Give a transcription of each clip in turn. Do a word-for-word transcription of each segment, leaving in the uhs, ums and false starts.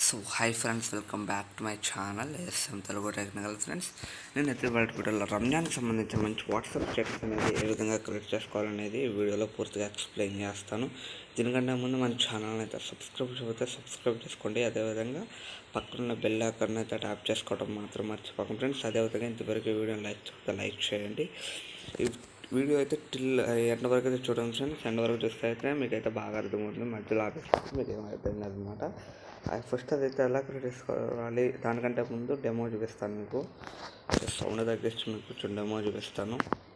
So hi friends, welcome back to my channel SM Telugu technical. Friends, నేను ఎత్తి బయట వీడియోలో రంజాన్కి సంబంధించిన మంచి వాట్సాప్ స్టేటస్ అనేది ఏ విధంగా క్రియేట్ చేసుకోవాలనేది ఈ వీడియోలో పూర్తిగా ఎక్స్ప్లెయిన్ చేస్తాను. దీనికంటే ముందు మన ఛానల్ అయితే సబ్స్క్రైబ్ అయితే సబ్స్క్రైబ్ చేసుకోండి. అదేవిధంగా పక్కన బెల్ ఐకాన్ అయితే ట్యాప్ చేసుకోవడం మాత్రం మర్చిపోకండి ఫ్రెండ్స్. అదేవిధంగా ఇంతవరకు వీడియోని లైక్ చేస్తే లైక్ చేయండి. ఈ వీడియో అయితే టిల్ ఎండ వరకు అయితే చూడండి ఫ్రెండ్స్. ఎండ వరకు చూస్తే అయితే మీకైతే బాగా అర్థమవుతుంది. మధ్యలో ఆపేస్తే మీకు ఏమవుతుంది అనమాట. ఫస్ట్ అదైతే ఎలా క్రియేట్ చేసుకోవాలి దానికంటే ముందు డెమో చూపిస్తాను. మీకు సౌండ్ తగ్గించి మీకు కొంచెం డెమో చూపిస్తాను.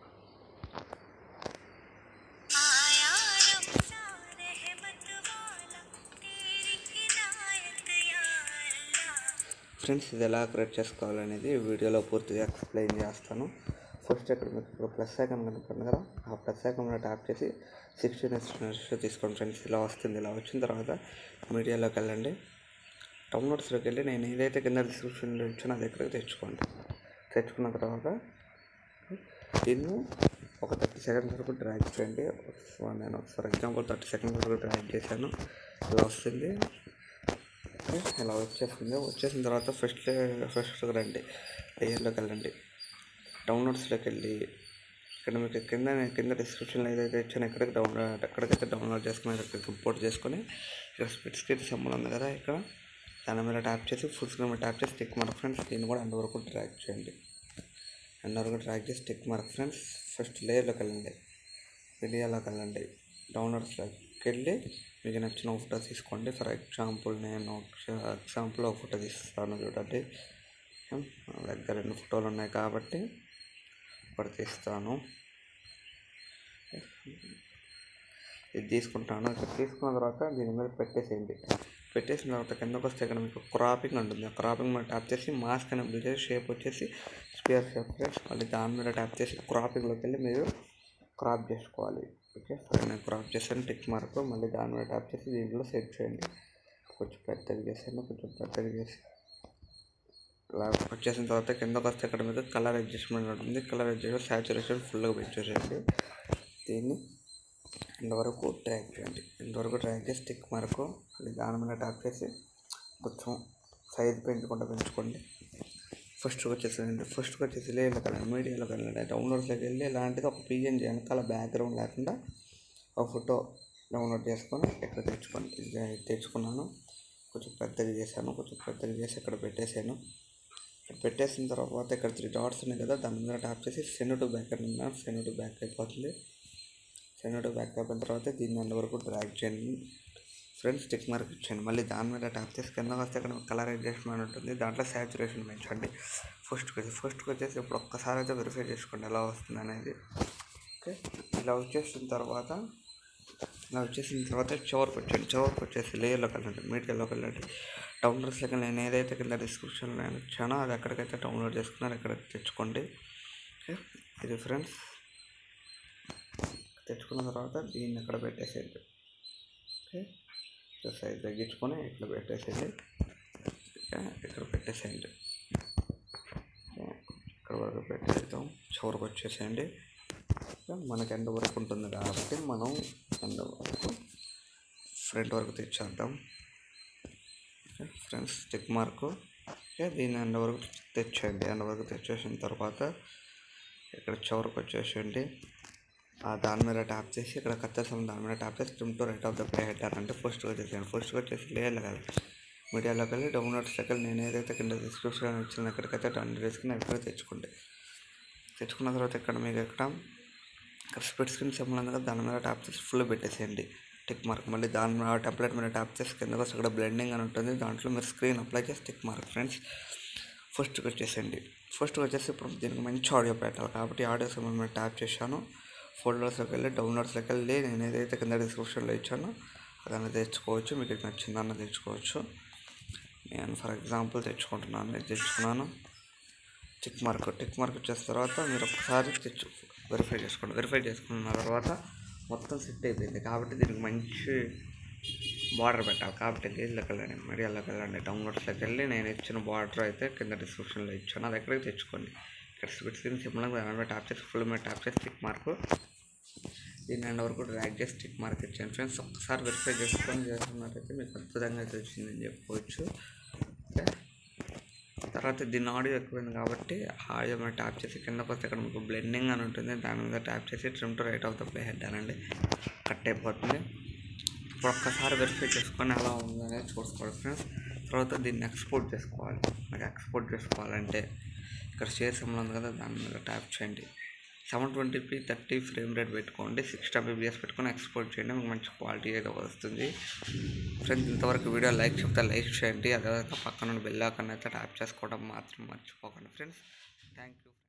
ఫ్రెండ్స్, ఇది ఎలా క్రియేట్ చేసుకోవాలనేది వీడియోలో పూర్తిగా ఎక్స్ప్లెయిన్ చేస్తాను. ఫస్ట్ ఇక్కడ మీకు ఇప్పుడు ప్లస్ ఐకాన్ కనుక్కోండి కదా, ఆ ప్లస్ ఐకాన్ ట్యాప్ చేసి సిక్స్టీన్ ఎస్ తీసుకోండి ఫ్రెండ్స్. ఇలా వస్తుంది. ఇలా వచ్చిన తర్వాత మీడియాలోకి వెళ్ళండి. డౌన్లోడ్స్లోకి వెళ్ళి నేను ఏదైతే కింద డిస్క్రిప్షన్లో ఇచ్చానో అది ఎక్కడికి తెచ్చుకోండి. తెచ్చుకున్న తర్వాత దీన్ని ఒక థర్టీ సెకండ్స్ వరకు డ్రాగ్ చేయండి. నేను ఫర్ ఎగ్జాంపుల్ థర్టీ సెకండ్స్ వరకు డ్రాగ్ చేశాను. ఇలా వస్తుంది. ఇలా వచ్చేస్తుంది. వచ్చేసిన తర్వాత ఫస్ట్ ఫస్ట్ రండి, లేయర్లోకి వెళ్ళండి. డౌన్లోడ్స్లోకి వెళ్ళి ఇక్కడ మీకు కింద కింద డిస్క్రిప్షన్లో ఏదైతే ఇచ్చానో ఎక్కడికి డౌన్లోడ్ ఎక్కడికైతే డౌన్లోడ్ చేసుకుని ఇక్కడికి ఇంపోర్ట్ చేసుకొని ఇక్కడ స్ప్లిట్ స్క్రీన్ సింబల్ ఉంది కదా, ఇక్కడ దాని మీద ట్యాప్ చేసి ఫుల్ స్క్రీన్ మీద ట్యాప్ చేసి టిక్ మార్క్ ఫ్రెండ్స్. దీన్ని కూడా ఎండ్ వరకు డ్రాగ్ చేయండి. ఎండ్ వరకు డ్రాగ్ చేసి టిక్ మార్క్ ఫ్రెండ్స్. ఫస్ట్ లేయర్లోకి వెళ్ళండి, మీడియాలోకి వెళ్ళండి. డౌన్లోడ్స్లోకి వెళ్ళి మీకు నచ్చిన ఒక ఫోటో తీసుకోండి. ఫర్ ఎగ్జాంపుల్ నేను ఎగ్జాంపుల్ ఒక ఫోటో తీస్తాను చూడండి. దగ్గర రెండు ఫోటోలు ఉన్నాయి కాబట్టి ఒకటి తీస్తాను. ఇది తీసుకుంటాను. ఇక్కడ తీసుకున్న తర్వాత దీని మీద పెట్టేసేయండి. పెట్టేసిన తర్వాత కిందకు వస్తే ఇక్కడ మీకు క్రాపింగ్ ఉంటుంది. ఆ క్రాపింగ్ మీద ట్యాప్ చేసి మాస్క్ అని అప్లై చేసి షేప్ వచ్చేసి స్క్వేర్ షేప్ ఫ్రెండ్స్. మళ్ళీ దాని మీద ట్యాప్ చేసి క్రాపింగ్లోకి వెళ్ళి మీరు క్రాప్ చేసుకోవాలి. ఓకే, సరే నేను క్రాప్ చేశాను. Tick mark. మళ్ళీ దాని మీద ట్యాప్ చేసి దీంట్లో సెట్ చేయండి. కొంచెం పెద్దగా చేశాను, కొంచెం పెద్దగా చేసి ఇలా వచ్చేసిన తర్వాత కిందకు వస్తే ఇక్కడ మీద కలర్ అడ్జస్ట్మెంట్ ఉంటుంది. కలర్ అడ్జస్ట్మెంట్ సాచురేషన్ ఫుల్గా పెంచేసేయండి. దీన్ని ఇంతవరకు ట్రాక్ చేయండి. ఇంతవరకు ట్రాక్ చేసి టిక్ మార్కు. మళ్ళీ దాని మీద ట్యాప్ చేసి కొంచెం సైజ్ పెంచుకుంటూ పెంచుకోండి. ఫస్ట్కి వచ్చేసేయండి. ఫస్ట్కి వచ్చేసి లేయర్లోకి వెళ్ళండి, మీడియాలోకి వెళ్ళండి. డౌన్లోడ్స్లోకి వెళ్ళి ఇలాంటిది ఒక పీఎన్జీ వెనకాల బ్యాక్గ్రౌండ్ లేకుండా ఒక ఫోటో డౌన్లోడ్ చేసుకొని ఇక్కడ తెచ్చుకోండి. తెచ్చుకున్నాను. కొంచెం పెద్దగా చేశాను. కొంచెం పెద్దగా చేసి ఇక్కడ పెట్టేసాను. ఇక్కడ పెట్టేసిన తర్వాత ఇక్కడ త్రీ డాట్స్ ఉన్నాయి కదా, దాని మీద ట్యాప్ చేసి సెండ్ టు బ్యాక్ అని ఉన్నాను. సెండ్ టు బ్యాక్ అయిపోతుంది. సెండ్ టు బ్యాక్ అయిపోయిన తర్వాత దీన్ని అంత వరకు డ్రాగ్ చేయండి ఫ్రెండ్స్. టిక్ మార్క్ ఇచ్చేయండి. మళ్ళీ దాని మీద ట్యాప్ చేసి కింద వస్తే ఇక్కడ కలర్ అడ్జస్ట్మెంట్ ఉంటుంది. దాంట్లో సాచురేషన్ పెంచండి. ఫస్ట్కి వచ్చి ఫస్ట్కి వచ్చేసి ఇప్పుడు ఒక్కసారి అయితే వెరిఫై చేసుకోండి ఎలా వస్తుంది అనేది. ఓకే, ఇలా వచ్చేసిన తర్వాత ఇలా వచ్చేసిన తర్వాత చివరికి వచ్చండి. చివరికి వచ్చేసి లేయర్లోకి వెళ్ళండి, మీడియాలోకి వెళ్ళండి. డౌన్లోడ్స్లోకి నేను ఏదైతే కింద డిస్క్రిప్షన్లో నేను ఇచ్చానో అది ఎక్కడికైతే డౌన్లోడ్ చేసుకున్నారో ఎక్కడికి తెచ్చుకోండి. ఓకే, ఇది ఫ్రెండ్స్. తెచ్చుకున్న తర్వాత దీన్ని ఎక్కడ పెట్టేసేయండి. ఓకే, సైజ్ తగ్గించుకొని ఇక్కడ పెట్టేసేయండి. ఇక్కడ పెట్టేసేయండి. ఇక్కడ వరకు పెట్టేద్దాం. చివరికి వచ్చేసేయండి. మనకి ఎండ్ వరకు ఉంటుంది కాబట్టి మనం ఎండ్ వరకు ఫ్రంట్ వరకు తెచ్చేద్దాం ఫ్రెండ్స్. Tick mark. ఓకే, దీన్ని ఎండ్ వరకు తెచ్చేయండి. ఎండ్ వరకు తెచ్చేసిన తర్వాత ఇక్కడ చివరికి వచ్చేసేయండి. దాని మీద ట్యాప్ చేసి ఇక్కడ కత్తెరసం దాని మీద ట్యాప్ చేసి trim to right of the play header అంటే ఫస్ట్గా వచ్చేసేయండి. ఫస్ట్గా వచ్చేసి లేయర్లోకి వెళ్ళి మీడియాలోకి వెళ్ళి డౌన్లోడ్స్లోకి వెళ్ళి నేను ఏదైతే కింద డిస్క్రిప్షన్ ఇచ్చిన ఎక్కడికైతే డౌన్లోడ్ చేసుకుని ఎక్కడ తెచ్చుకోండి. తెచ్చుకున్న తర్వాత ఇక్కడ మీకు ఎక్కడ ఇక్కడ స్ప్లిట్ స్క్రీన్ సింబల్ ఉంది కదా, దాని మీద ట్యాప్ చేసి ఫుల్ పెట్టేసేయండి. Tick mark. మళ్ళీ దాని మీద టెంప్లెట్ మీద ట్యాప్ చేసి కిందకు వస్తే ఇక్కడ బ్లెండింగ్ అని ఉంటుంది. దాంట్లో మీరు స్క్రీన్ అప్లై చేసి టిక్ మార్క్ ఫ్రెండ్స్. ఫస్ట్కి వచ్చేసేయండి. ఫస్ట్కి వచ్చేసి ఇప్పుడు దీనికి మంచి ఆడియో పెట్టాలి కాబట్టి ఆడియో సింబల్ మీద ట్యాప్ చేశాను. ఫోల్డర్స్లోకి వెళ్ళి డౌన్లోడ్స్లోకి వెళ్ళి నేను ఏదైతే కింద డిస్క్రిప్షన్లో ఇచ్చానో అదన్నా తెచ్చుకోవచ్చు. మీకు నచ్చిందన్న తెచ్చుకోవచ్చు. నేను ఫర్ ఎగ్జాంపుల్ తెచ్చుకుంటున్నాను. ఇది తెచ్చుకున్నాను. Tick mark. టిక్ మార్క్ వచ్చేసిన తర్వాత మీరు ఒకసారి తెచ్చు వెరిఫై చేసుకోండి. వెరిఫై చేసుకున్న తర్వాత మొత్తం సెట్ అయిపోయింది కాబట్టి దీనికి మంచి బార్డర్ పెట్టాలి కాబట్టి లేయర్లోకి వెళ్ళండి, మీడియాలోకి వెళ్ళండి. డౌన్లోడ్స్లోకి వెళ్ళి నేను ఇచ్చిన బార్డర్ అయితే కింద డిస్క్రిప్షన్లో ఇచ్చాను అది ఎక్కడికి తెచ్చుకోండి. ఇక్కడ స్ప్లిట్ స్క్రీన్ సింబల్ మీద ట్యాప్ చేసి ఫుల్ మీద ట్యాప్ చేసి టిక్ మార్క్. దీన్ని ఎండ్ వరకు డ్రాగ్ చేసి టిక్ మార్క్ ఇచ్చాను ఫ్రెండ్స్. ఒక్కసారి వెరిఫై చేసుకొని చేస్తున్నట్టయితే మీకు అద్భుతంగా అయితే వచ్చిందని చెప్పుకోవచ్చు. ఓకే, తర్వాత దీని ఆడియో ఎక్కువైంది కాబట్టి ఆడియో మీద ట్యాప్ చేసి కిందకు వస్తే ఇక్కడ మీకు బ్లెండింగ్ అని ఉంటుంది, దాని మీద ట్యాప్ చేసి trim to right of the play head అనండి, కట్ అయిపోతుంది. ఇప్పుడు ఒక్కసారి వెరిఫై చేసుకొని ఎలా ఉందనేది చూసుకోవాలి ఫ్రెండ్స్. తర్వాత దీన్ని ఎక్స్పోర్ట్ చేసుకోవాలి. నాకు ఎక్స్పోర్ట్ చేసుకోవాలంటే ఇక్కడ షేర్ సింబల్ ఉంది కదా, దాని మీద ట్యాప్ చేయండి. Seven twenty p thirty frame rate పెట్టుకోండి, సిక్స్టీ ఎంబీబీఎస్ పెట్టుకొని ఎక్స్పోర్ట్ చేయండి, మీకు మంచి క్వాలిటీ అయితే వస్తుంది ఫ్రెండ్స్. ఇంతవరకు వీడియో లైక్ చెప్తే లైక్ చేయండి, అదేవిధంగా పక్కన బెల్ ఐకాన్ అయితే ట్యాప్ చేసుకోవడం మాత్రం మర్చిపోకండి ఫ్రెండ్స్. Thank you.